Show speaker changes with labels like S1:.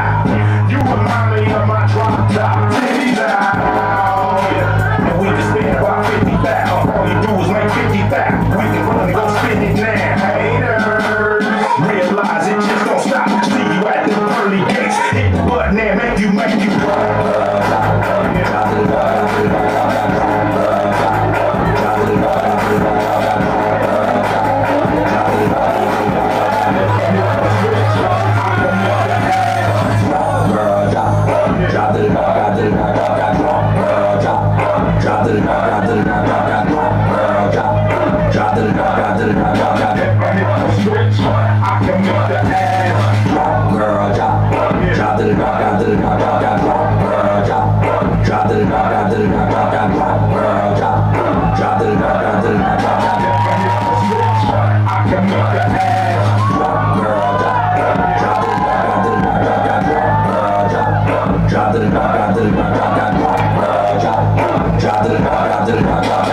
S1: stop. You remind me of my drop top. Titties out. And we can spend about 50,000. All you do is make 50,000. We can run and go spend it now. Haters, realize it just don't stop. See you at the pearly gates. Hit the button and make you drop